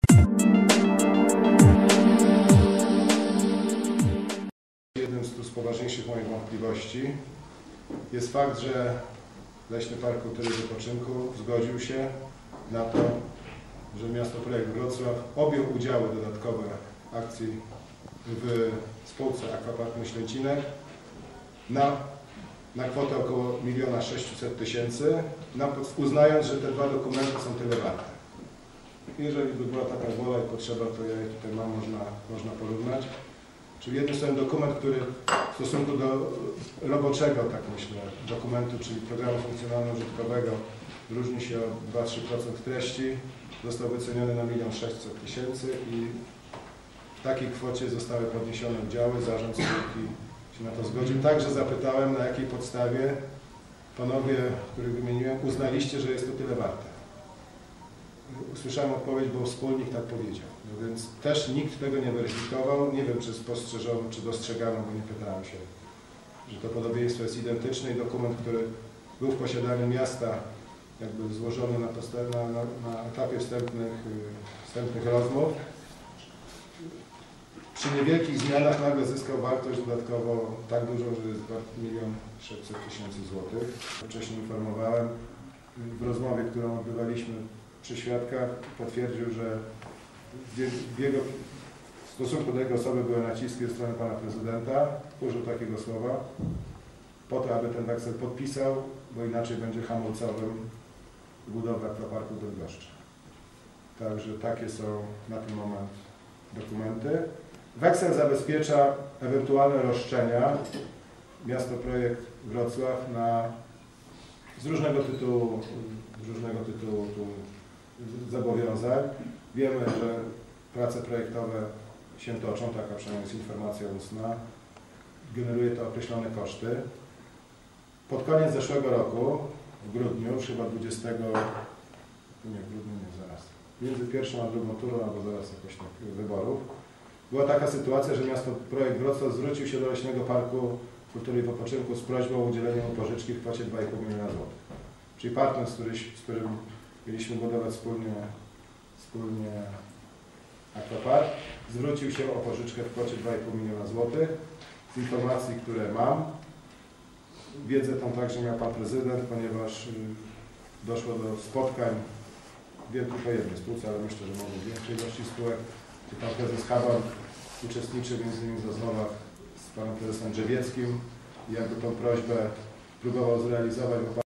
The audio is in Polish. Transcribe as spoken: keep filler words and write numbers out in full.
Jednym z poważniejszych moich wątpliwości jest fakt, że Leśny Park Kultury i Wypoczynku zgodził się na to, że Miasto Projekt Wrocław objął udziały dodatkowe akcji w spółce Aquapark Myślęcinek na, na kwotę około miliona sześciuset tysięcy, uznając, że te dwa dokumenty są tyle warte. Jeżeli by była taka wola i potrzeba, to ja je tutaj mam, można, można porównać. Czyli jednym słowem dokument, który w stosunku do roboczego, tak myślę, dokumentu, czyli programu funkcjonalno-użytkowego, różni się o dwa do trzech procent treści, został wyceniony na milion sześćset tysięcy i w takiej kwocie zostały podniesione udziały. Zarząd spółki się na to zgodził. Także zapytałem, na jakiej podstawie panowie, których wymieniłem, uznaliście, że jest to tyle warte. Usłyszałem odpowiedź, bo wspólnik tak powiedział. No więc też nikt tego nie weryfikował. Nie wiem, czy spostrzeżono, czy dostrzegano, bo nie pytałem się, że to podobieństwo jest identyczne i dokument, który był w posiadaniu miasta, jakby złożony na, na, na, na etapie wstępnych, wstępnych rozmów, przy niewielkich zmianach nagle zyskał wartość dodatkowo tak dużą, że jest wart milion sześćset tysięcy złotych. Wcześniej informowałem w rozmowie, którą odbywaliśmy przy świadkach, potwierdził, że w, jego, w stosunku do jego osoby były naciski ze strony pana prezydenta, użył takiego słowa, po to, aby ten weksel podpisał, bo inaczej będzie hamulcowym budowy Aquaparku Bydgoszcz. Także takie są na ten moment dokumenty. Weksel zabezpiecza ewentualne roszczenia Miasto Projekt Wrocław na, z różnego tytułu, z różnego tytułu zobowiązań. Wiemy, że prace projektowe się toczą, taka przynajmniej jest informacja ustna. Generuje to określone koszty. Pod koniec zeszłego roku, w grudniu, już chyba dwudziestego, nie w grudniu, nie zaraz, między pierwszą a drugą turą, albo zaraz jakoś tak wyborów, była taka sytuacja, że Miasto Projekt Wrocław zwrócił się do Leśnego Parku Kultury i Wypoczynku z prośbą o udzielenie mu pożyczki w kwocie dwa i pół miliona złotych. Czyli partner, z, który, z którym mieliśmy budować wspólnie, wspólnie Aquapark, zwrócił się o pożyczkę w kwocie dwa i pół miliona złotych. Z informacji, które mam, wiedzę tą także miał pan prezydent, ponieważ doszło do spotkań, wiem tylko jednej spółce, ale myślę, że mogą większej ilości spółek, gdzie pan prezes Haban uczestniczy między innymi w rozmowach z panem prezesem Drzewieckim i jakby tą prośbę próbował zrealizować.